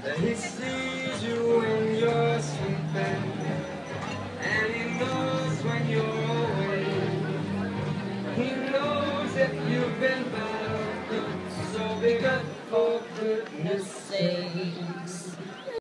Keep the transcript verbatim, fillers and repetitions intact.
He sees you when you're sleeping, and he knows when you're awake. He knows if you've been bad or good, so be good for goodness sake.